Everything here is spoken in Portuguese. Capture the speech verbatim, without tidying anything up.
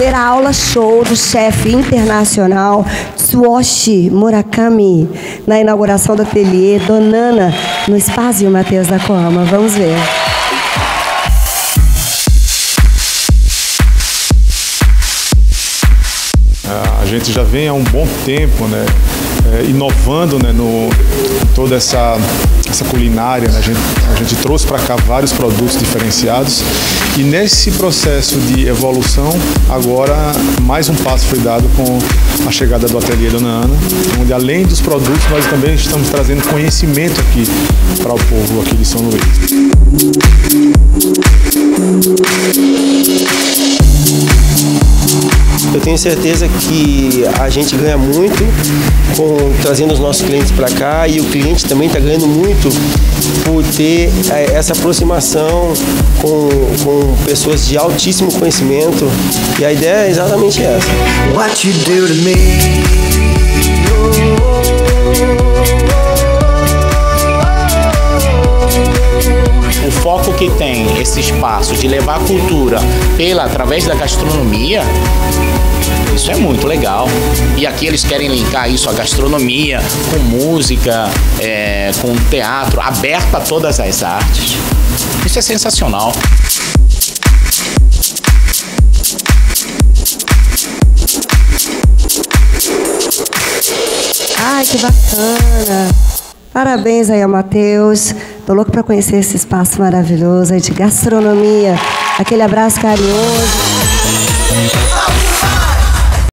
ver a aula show do chefe internacional Tsuyoshi Murakami na inauguração do ateliê Donana no Espaço Matheus da Coama. Vamos ver. A gente já vem há um bom tempo, né, é, inovando, né, no toda essa, essa culinária, né? a, gente, a gente trouxe para cá vários produtos diferenciados e nesse processo de evolução, agora mais um passo foi dado com a chegada do Ateliê Dona Ana, onde além dos produtos, nós também estamos trazendo conhecimento aqui para o povo aqui de São Luís. Eu tenho certeza que a gente ganha muito com trazendo os nossos clientes para cá e o cliente também está ganhando muito por ter essa aproximação com, com pessoas de altíssimo conhecimento e a ideia é exatamente essa. What you do to me? O foco que tem esse espaço de levar a cultura pela, através da gastronomia, isso é muito legal. E aqui eles querem linkar isso à gastronomia, com música, é, com teatro, aberto a todas as artes. Isso é sensacional. Ai, que bacana! Parabéns aí ao Matheus. Tô louco para conhecer esse espaço maravilhoso aí de gastronomia. Aquele abraço carinhoso.